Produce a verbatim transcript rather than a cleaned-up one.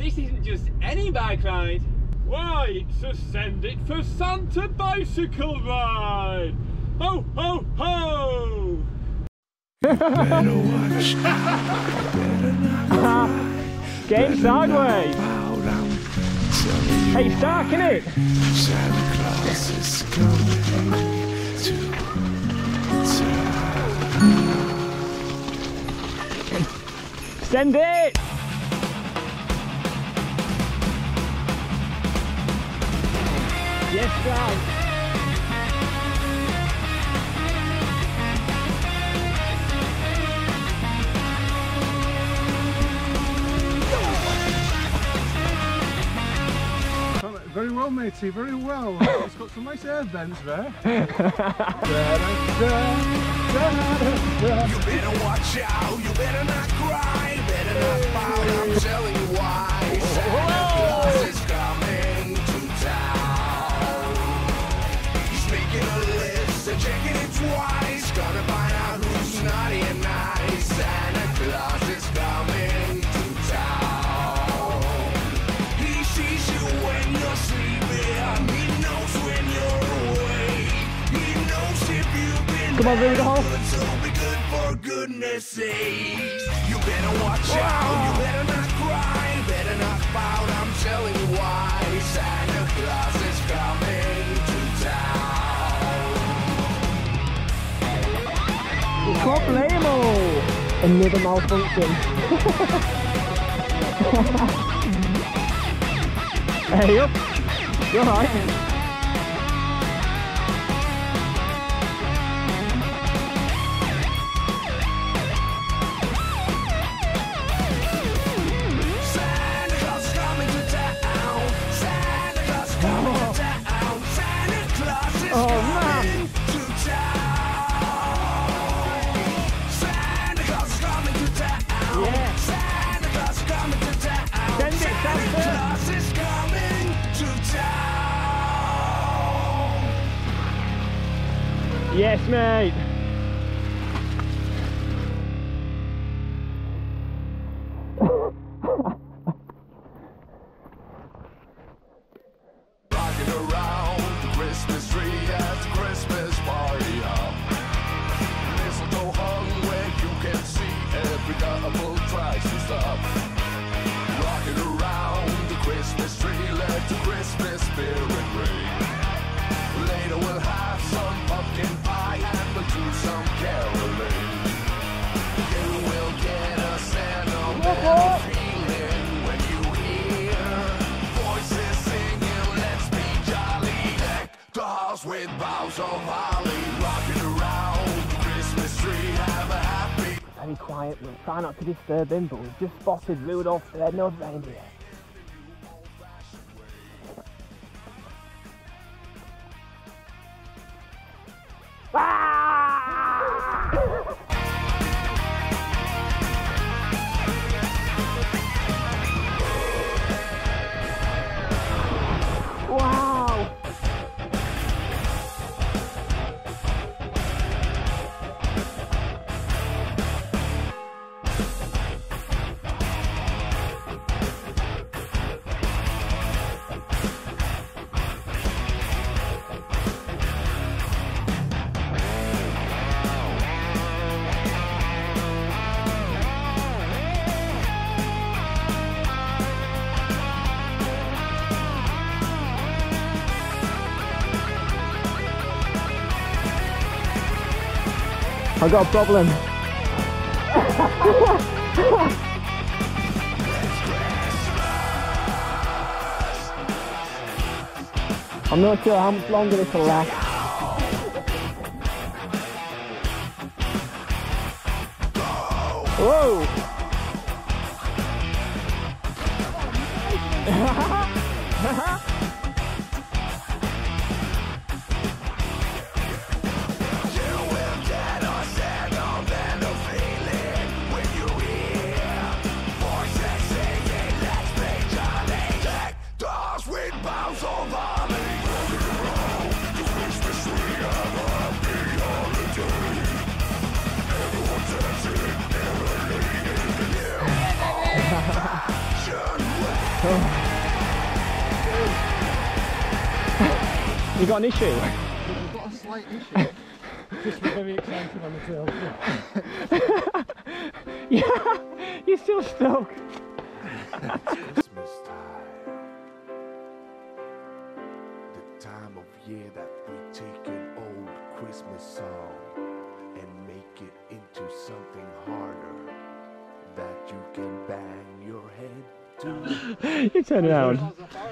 This isn't just any bike ride. Why, it's a Send It for Santa bicycle ride! Ho, ho, ho! Better watch out, better not cry. Game sideways! Hey, it's dark, innit? Santa Claus is coming to town. Send it! Yes, right. Very well, matey, very well. It's got some nice air vents there. You better watch out, you better not cry, better not pout, I'm telling you why. Santa Claus is coming to town. He's making a list and checking it twice, gonna find out who's naughty and nice. Santa Claus is coming to town. He sees you when you're sleeping, he knows when you're awake, he knows if you've been Come on, read the whole. good, so be good for goodness sake. You better watch out, you better not cry, better not pout, I'm telling you why. Santa Claus is coming to town. Problemo! Another malfunction. Hey up! You alright? Santa Claus is coming to town. Santa Claus is coming to town. Santa Claus is Oh, coming to town. Santa Claus is coming to town. Yeah. Santa Claus is coming to town. Send it, Santa Santa. Claus is coming to town. Yes, mate! Rocking around the Christmas tree at the Christmas party hop. Mistletoe hung where you can see every couple tries to stop. Rocking around the Christmas tree, let the Christmas spirit ring. Later we'll have some pumpkin pie and we'll do some caroling. You will get a sentimental feeling when you hear voices singing, let's be jolly. Deck the house with boughs of holly. Rocking around the Christmas tree, have a happy. Very quietly. Try not to disturb him, but we've just spotted Rudolph the Red-Nosed Reindeer. Wow! I got a problem. I'm not sure how much longer this will last. Whoa! You got an issue? We've got a slight issue. Just we're very excited on the tail. Yeah, you're still stuck. Christmas time. The time of year that we take an old Christmas song and make it into something harder that you can bang your head to. You turn around.